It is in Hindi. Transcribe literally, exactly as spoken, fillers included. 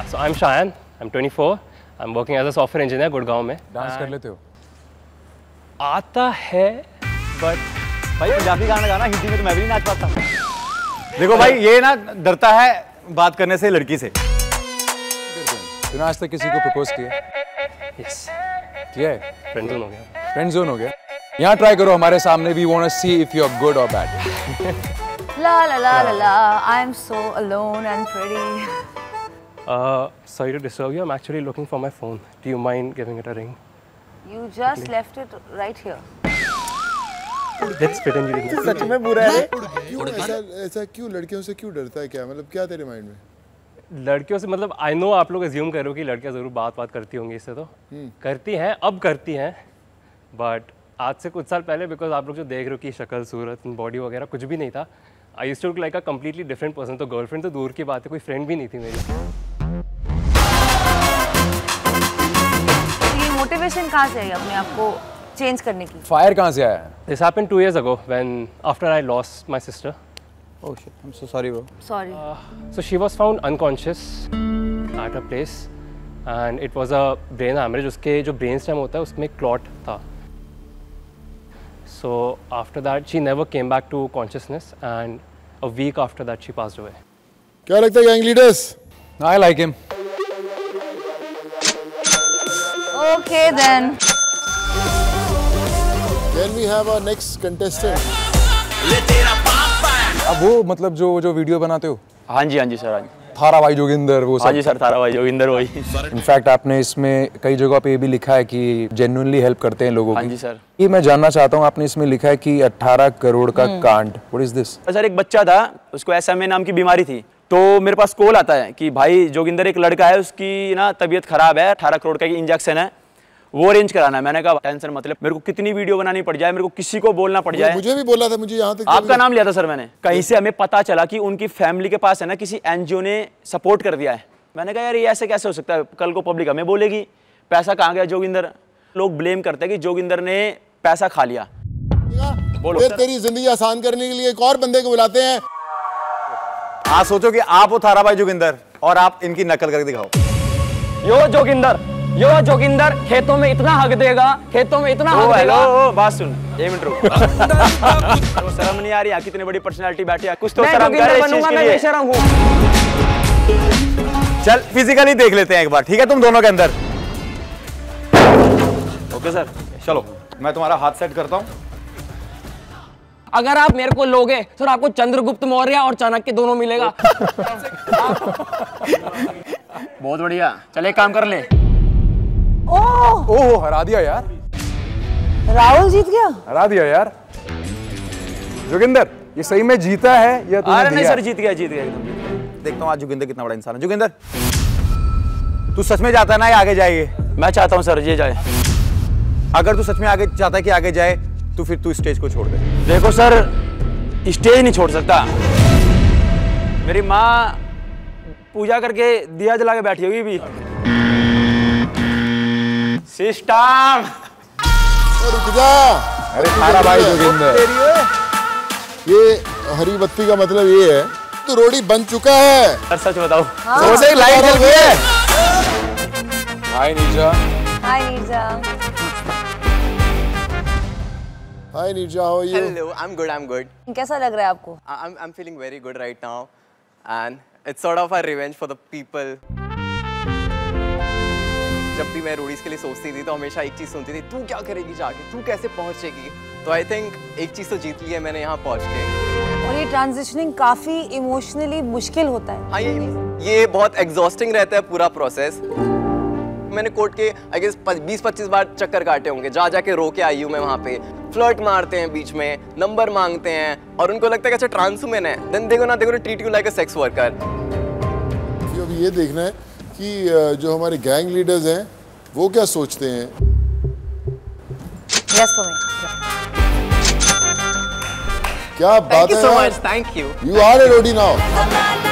So I'm Shayan. I'm twenty-four. I'm working as a software engineer Gurgaon में. डांस कर लेते हो? आता है, but भाई पंजाबी गाना गाना, हिंदी में तो मैं भी नहीं नाच पाता. देखो भाई ये ना डरता है बात करने से लड़की से. तूने आज तक किसी को प्रपोज किया? yes. किया है? फ्रेंड जोन हो गया. फ्रेंड जोन हो गया? यहाँ ट्राई करो हमारे सामने. We wanna see if you are good or bad. La la la la la. I'm so alone and pretty. Uh, sorry to disturb you. I'm actually looking for my phone. Do you mind giving it a ring? You just left it right here. Let's pretend you didn't. सच में बुरा है. क्यों ऐसा ऐसा क्यों लड़कियों से क्यों डरता है? क्या मतलब क्या तेरे माइंड में? लड़कियों से मतलब आई नो आप लोग अज्यूम कर रहे हो कि लड़कियां जरूर बात बात करती होंगी इससे, तो करती हैं, अब करती हैं, बट आज से कुछ साल पहले बिकॉज आप लोग जो देख रहे हो कि शक्ल सूरत बॉडी वगैरह कुछ भी नहीं था. I used to look like a completely different person. तो गर्लफ्रेंड तो दूर की बात है, कोई फ्रेंड भी नहीं थी मेरी. ये मोटिवेशन कहाँ से आई अपने आप को चेंज करने की? फायर कहाँ से आया? This happened two years ago when after I lost my sister. Oh shit, I'm so sorry bro. Sorry. Uh, so she was found unconscious at a place and it was a brain hemorrhage. उसके जो brain stem होता है उसमें clot था. So after that she never came back to consciousness and a week after that she passed away. क्या लगता है gang leaders? I like him. Okay then. Can we have our next contestant? अब वो मतलब जो जो वीडियो बनाते हो? हाँ जी हाँ जी सर. हाँ जी. थारा भाई जोगिंदर वो सब. हाँ जी सर, थारा भाई जोगिंदर वही. इनफैक्ट आपने इसमें कई जगह पे ये भी लिखा है कि जेन्युइनली हेल्प करते हैं लोगों की. हाँ जी सर. ये मैं जानना चाहता हूँ, आपने इसमें लिखा है कि अठारह करोड़ का कांड. What is this? सर एक बच्चा था, उसको एस एम ए नाम की बीमारी थी, तो मेरे पास कॉल आता है कि भाई जोगिंदर एक लड़का है, उसकी ना तबीयत खराब है, अठारह करोड़ का इंजेक्शन है, वो अरेंज कराना है. मैंने कहा टेंशन मतलब मेरे को कितनी वीडियो बनानी पड़ जाए, मेरे को किसी को बोलना पड़ जाए. मुझे भी बोला था, मुझे यहाँ तक आपका नाम लिया था सर मैंने. कहीं से हमें पता चला कि उनकी फैमिली के पास है ना किसी एनजीओ ने सपोर्ट कर दिया है. मैंने कहा यार ये ऐसे कैसे हो सकता है, कल को पब्लिक हमें बोलेगी पैसा कहाँ गया जोगिंदर. लोग ब्लेम करते हैं कि जोगिंदर ने पैसा खा लिया. बोलो तेरी जिंदगी आसान करने के लिए एक और बंदे को बुलाते हैं. हाँ सोचो कि आप हो थारा भाई जोगिंदर और आप इनकी नकल करके दिखाओ. यो जोगिंदर, यो जोगिंदर खेतों में इतना हक देगा, खेतों में इतना हक देगा. ओ, बात सुन, एक मिनट रुक. तो शर्म नहीं आ रही? कितनी बड़ी पर्सनालिटी बैठी है, कुछ तो शर्म कर इस चीज के लिए. मैं बेशर्म हूं. चल फिजिकली देख लेते हैं एक बार, ठीक है तुम दोनों के अंदर. ओके सर, चलो मैं तुम्हारा हाथ सेट करता हूँ. अगर आप मेरे को लोगे सर आपको चंद्रगुप्त मौर्य और चाणक्य दोनों मिलेगा. बहुत बढ़िया, चल एक काम कर ले. ओह ओह हरा दिया यार. राहुल जीत गया. हरा दिया यार. जोगिंदर ये सही में जीता है या तूने अरे नहीं दिया? सर जीत गया, जीत गया एकदम जीत गया. देखता हूँ आज जोगिंदर कितना बड़ा इंसान है. जोगिंदर तू सच में चाहता है ना ये आगे जाएगी? मैं चाहता हूँ सर ये जाए. अगर तू सच में आगे चाहता है कि आगे जाए तो फिर तू स्टेज को छोड़ दे. देखो सर स्टेज नहीं छोड़ सकता. मेरी माँ पूजा करके दिया जला के बैठी होगी भी. सिस्टम. रुक जा. अरे थारा भाई जोगिंदर, ये हरी बत्ती का मतलब ये है तो रोड़ी बन चुका है. सर सच बताओ. तो से लाइट जल गई है. Hi Neerja. Hi Neerja. Hi Neerja, how are you? Hello, I'm good, I'm good. कैसा लग रहा है आपको? I'm, I'm feeling very good right now. And it's sort of a revenge for the people. जब भी मैं रोडीज के लिए सोचती थी तो हमेशा एक चीज़ सुनती थी, तू क्या करेगी जाके, तू कैसे पहुंचेगी. तो आई थिंक एक चीज़ तो जीत ली है मैंने यहाँ पहुंच के. और ये ट्रांजिशनिंग काफी इमोशनली मुश्किल होता है. हाँ ये ये बहुत एग्जॉस्टिंग रहता है पूरा प्रोसेस. मैंने कोर्ट के आई गेस बीस पच्चीस बार चक्कर काटे होंगे, जा जाके रो के आई हूँ मैं वहाँ पे. फ्लर्ट मारते हैं बीच में, नंबर मांगते हैं और उनको लगता है कि अच्छा ट्रांसवुमेन है. देन देखो ना देखो treat you like a sex worker. अभी ये देखना है कि जो हमारे गैंग लीडर्स हैं वो क्या सोचते हैं. Yes for me. क्या बात है. Thank you so much. Thank you. You are a roadie now.